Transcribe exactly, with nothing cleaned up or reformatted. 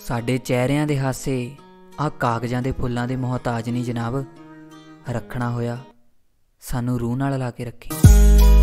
ਸਾਡੇ ਚਿਹਰਿਆਂ ਦੇ ਹਾਸੇ ਆਹ ਕਾਗਜ਼ਾਂ ਦੇ ਫੁੱਲਾਂ ਦੇ ਮੁਹਤਾਜ ਨਹੀਂ ਜਨਾਬ। ਰੱਖਣਾ ਹੋਇਆ ਸਾਨੂੰ ਰੂਹ ਨਾਲ ਲਾ ਕੇ ਰੱਖੀ।